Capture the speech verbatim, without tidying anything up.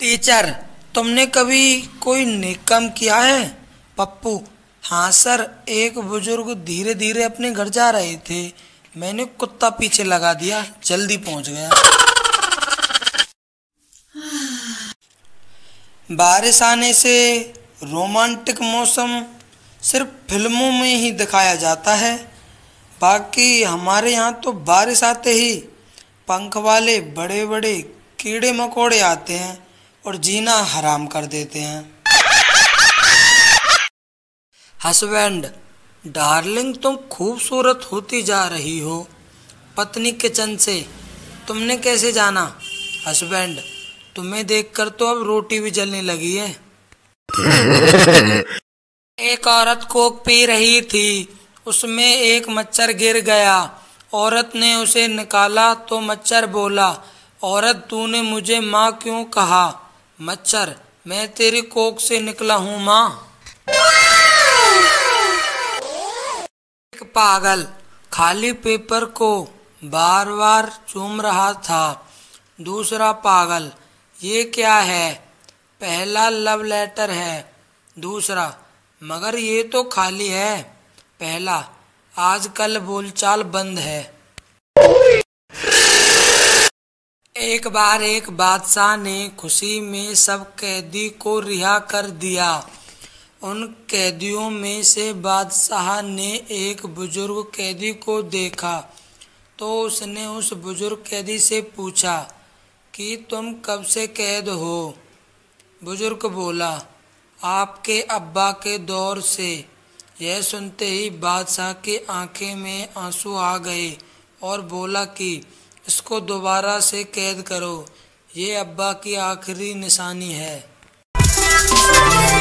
Teacher, तुमने कभी कोई नेक काम किया है? पप्पू: हाँ सर, एक बुजुर्ग धीरे धीरे अपने घर जा रहे थे, मैंने कुत्ता पीछे लगा दिया, जल्दी पहुंच गया। बारिश आने से रोमांटिक मौसम सिर्फ फिल्मों में ही दिखाया जाता है, बाकी हमारे यहाँ तो बारिश आते ही पंख वाले बड़े बड़े कीड़े मकोड़े आते हैं और जीना हराम कर देते हैं। हस्बैंड: डार्लिंग, तुम खूबसूरत होती जा रही हो। पत्नी किचन से: तुमने कैसे जाना? हस्बैंड: तुम्हें देखकर तो अब रोटी भी जलने लगी है। एक औरत कोक पी रही थी, उसमें एक मच्छर गिर गया। औरत ने उसे निकाला तो मच्छर बोला: औरत, तूने मुझे माँ क्यों कहा? मच्छर: मैं तेरी कोक से निकला हूँ माँ। एक पागल खाली पेपर को बार बार चूम रहा था। दूसरा पागल: ये क्या है? पहला लव लेटर है। दूसरा: मगर ये तो खाली है। पहला: आजकल बोलचाल बंद है। एक बार एक बादशाह ने खुशी में सब कैदी को रिहा कर दिया। उन कैदियों में से बादशाह ने एक बुजुर्ग कैदी को देखा तो उसने उस बुजुर्ग कैदी से पूछा कि तुम कब से कैद हो? बुजुर्ग बोला: आपके अब्बा के दौर से। यह सुनते ही बादशाह की आंखें में आंसू आ गए और बोला कि इसको दोबारा से कैद करो, ये अब्बा की आखिरी निशानी है।